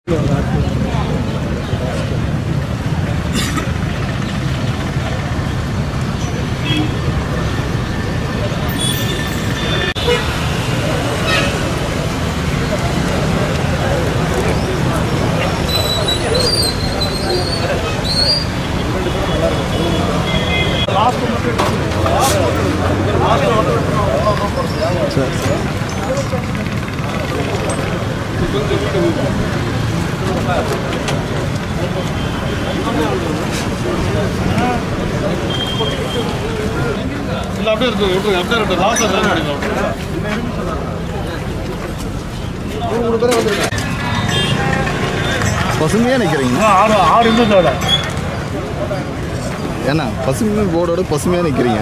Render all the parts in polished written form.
பசுமையாக நிற்கிறீங்க. ஏன்னா பசுமை போர்டோட பசுமையாக நிற்கிறீங்க.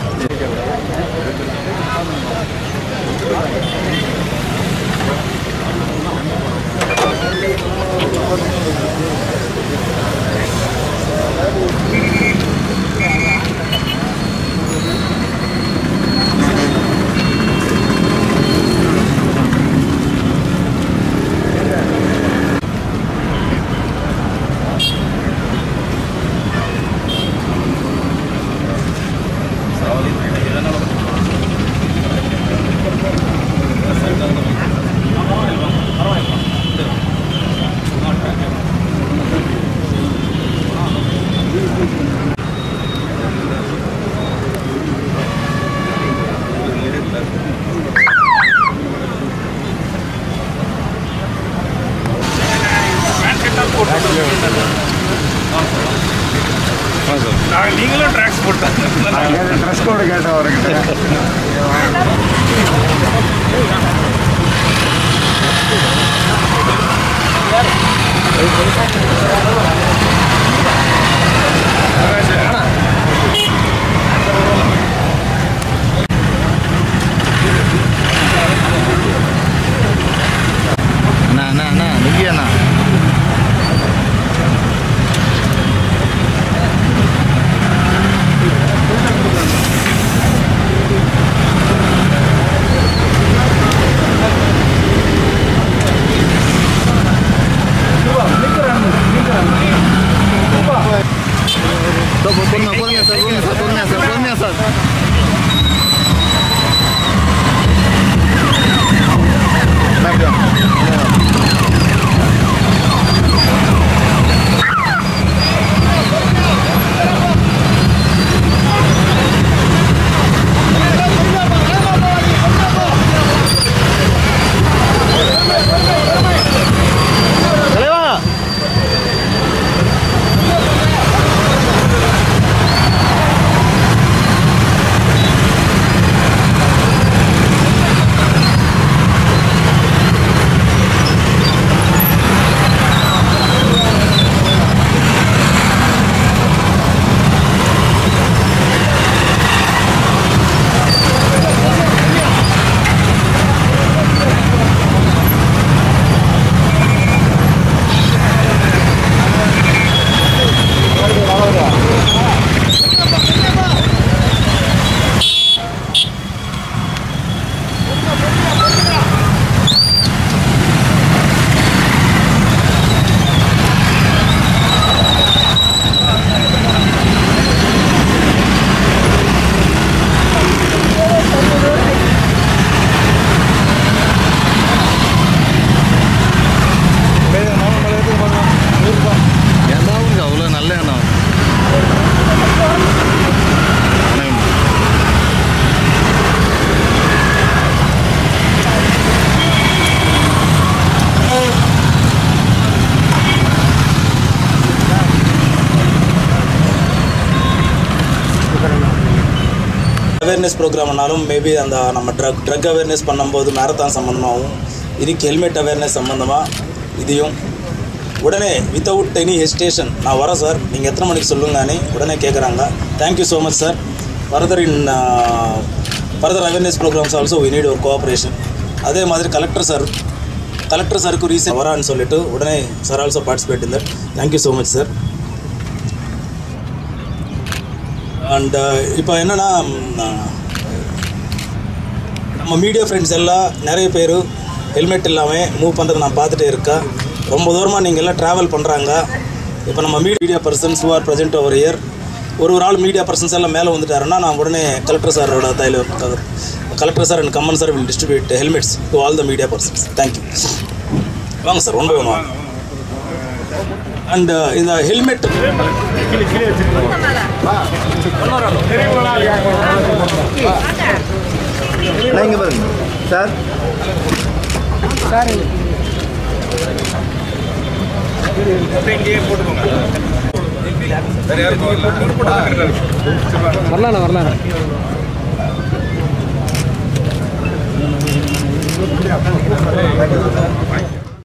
நீங்களும் ட்ராக்ஸ் போட்டாங்க ட்ரெஸ் கோடு கேட்டேன் அவர்கிட்ட. அண்ணா நிக்கியண்ணா பொறுமையா சார். அவேர்னஸ் ப்ரோக்ராம்னாலும் மேபி அந்த நம்ம ட்ரக் அவேர்னஸ் பண்ணும்போது மேரத்தான் சம்மந்தமாகவும் இதுக்கு ஹெல்மெட் அவேர்னஸ் சம்மந்தமாக இதையும் உடனே வித்தவுட் எனி ஹெசிடேஷன் நான் வரேன் சார், நீங்கள் எத்தனை மணிக்கு சொல்லுங்கன்னு உடனே கேட்குறாங்க. Thank you so much sir. Further awareness programs also we need ஒரு கோஆப்ரேஷன். அதே மாதிரி கலெக்டர் சாருக்கு ரீசன் வரான்னு சொல்லிட்டு உடனே sir also participate in that. Thank you so much sir. And இப்போ என்னென்னா நம்ம மீடியா ஃப்ரெண்ட்ஸ் எல்லாம் நிறைய பேர் ஹெல்மெட் இல்லாமல் மூவ் பண்ணுறது நான் பார்த்துட்டே இருக்கேன். ரொம்ப தூரமாக நீங்கள் எல்லாம் ட்ராவல் பண்ணுறாங்க. இப்போ நம்ம media persons who are present over here ஒரு ஆள் மீடியா பர்சன்ஸ் எல்லாம் மேலே வந்துட்டாருன்னா நான் உடனே கலெக்டர் சாரோட collector sir and common sir will distribute helmets to all the media persons. Thank you. வாங்க சார், ஒன்று வேணும். அண்ட் இந்த ஹெல்மெட் இங்கே பாருங்க சார். வரலாம்.